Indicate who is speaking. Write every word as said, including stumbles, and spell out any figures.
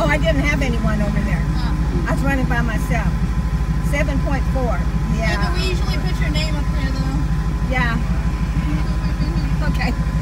Speaker 1: I didn't have anyone over there.
Speaker 2: Oh.
Speaker 1: I was running by myself. seven point four.
Speaker 2: Yeah,
Speaker 1: Yeah.
Speaker 2: but we usually put your name up there, though.
Speaker 1: Yeah. Okay.